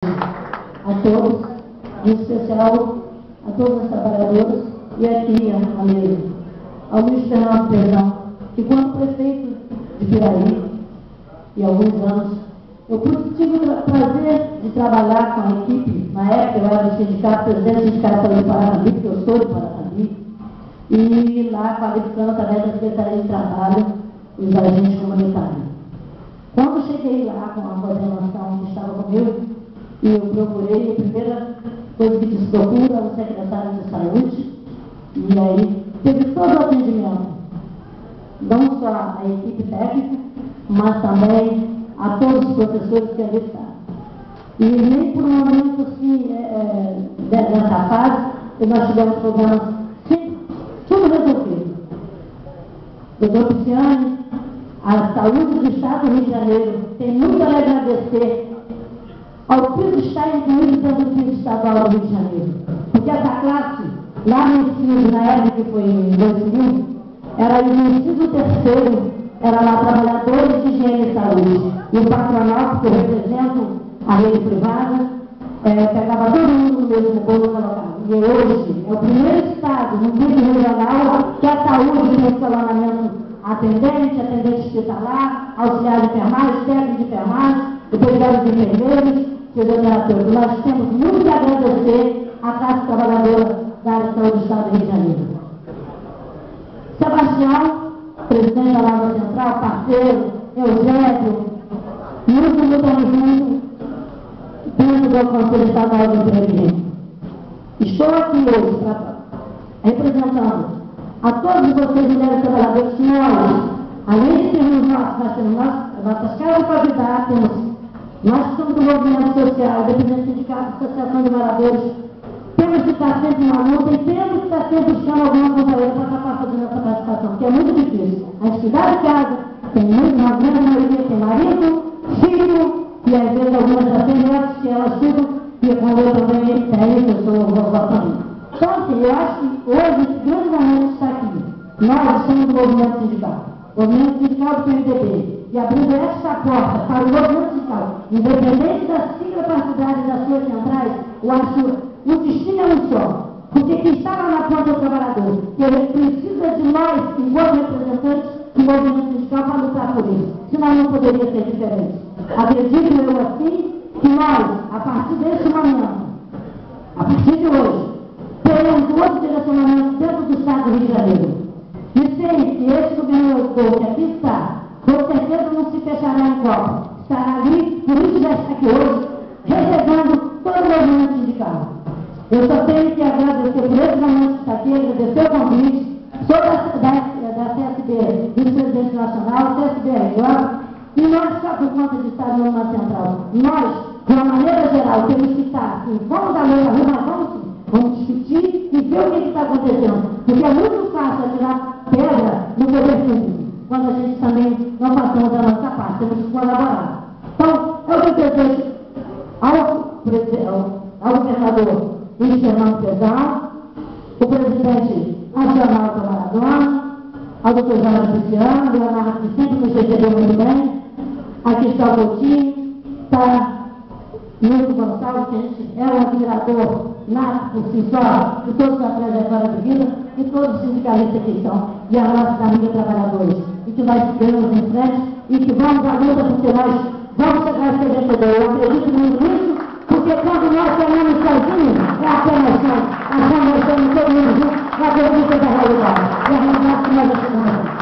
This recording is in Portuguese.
a todos, em especial a todos os trabalhadores e aqui a mesa. Ao Luiz Fernando Pezão, que quando prefeito de Piraí, e alguns anos, eu tive o prazer de trabalhar com a equipe. Na época eu era do sindicato, presidente do sindicato de Paraty, porque eu sou de Paraty, e lá qualificando através da Secretaria de Trabalho os agentes comunitários. Quando cheguei lá com a coordenação que estava comigo, e eu procurei, a primeira coisa que se procura o secretário de saúde, e aí teve todo o atendimento, não só a equipe técnica, mas também a todos os professores que ali estavam. E nem por um momento assim, dessa fase, nós tivemos problemas, sim, tudo resolvido. Doutor Pisciani, a saúde do Estado do Rio de Janeiro tem muito a agradecer ao piso estar incluído dentro do piso estadual do Rio de Janeiro. Porque essa classe, lá no ensino, na época que foi em 2000, era o ensino terceiro, era lá trabalhadores de higiene e saúde. E o patronal, que eu represento a rede privada, pegava todo mundo no mesmo bolo e colocava. E hoje é o primeiro estado no nível regional que a saúde tem escalonamento atendente hospitalar, auxiliar de enfermagem, técnico de enfermagem, operadores de enfermeiros, fisioterapeutas. Nós temos muito que agradecer à classe trabalhadora da área de saúde do Estado do Rio de Janeiro. Sebastião, presidente da Lava Central, parceiro, Eugênio, muito junto dentro do Conselho Estadual de Emprego. Estou aqui hoje representando a todos vocês, mulheres trabalhadoras, que nós, além de termos nossas casas para ajudar, nós que somos do movimento social, independente sindicato, associação de moradores, temos que estar sempre na luta e temos que estar sempre buscando alguma companheira para estar fazendo essa participação, porque é muito difícil. A gente cuidar de casa, tem muito, uma grande maioria tem marido, filho, e às vezes algumas já têm netos que elas ficam, e quando eu também tenho, eu sou vovó também. Então, assim, eu acho que hoje esse grande momento está aqui. Nós somos do movimento sindical. O movimento sindical do PMDB. E abrindo esta porta para o movimento sindical, independente da sigla partidária das suas centrais, eu acho o destino é um só. Porque quem está lá na ponta do trabalhador, ele precisa de nós, enquanto representantes do movimento sindical, para lutar por isso. Senão não poderia ser diferente. Acredito eu assim que nós, a partir desse momento, a partir de hoje, teremos outro direcionamento dentro do Estado do Rio de Janeiro. E sei que esse governador que aqui está, com certeza não se fechará em copo. Estará ali, por isso já está aqui hoje, recebendo todo o movimento sindical. Eu só tenho que agradecer por esse momento que está aqui, agradecer o convite, sou da CSB, vice-presidente nacional, CSB agora, e nós, só por conta de estar no Movimento Central, nós, de uma maneira geral, temos que estar assim, vamos dar lei na rua, mas vamos discutir e ver o que está acontecendo. Porque é muito fácil atirar pedra no poder público, quando a gente também não passamos a nossa parte, temos que colaborar. Então, eu desejo ao governador Luiz Fernando Pezão, o presidente nacional do Maradona, ao doutor Jorge Luciano, Leonardo, que sempre nos recebeu muito bem, aqui está o Coutinho, está Milton Gonçalves, que a gente é um admirador nato por si só, de toda a trajetória de vida, e todos os sindicalistas que estão, e a nossa família trabalhadores, e que nós seguimos em frente, e que vamos à luta, porque nós vamos chegar a ser vencedores. Eu acredito muito nisso, porque quando nós caminhamos sozinhos, é apenas nós estamos todo mundo junto, na conquista da realidade. E a realidade que nós estamos.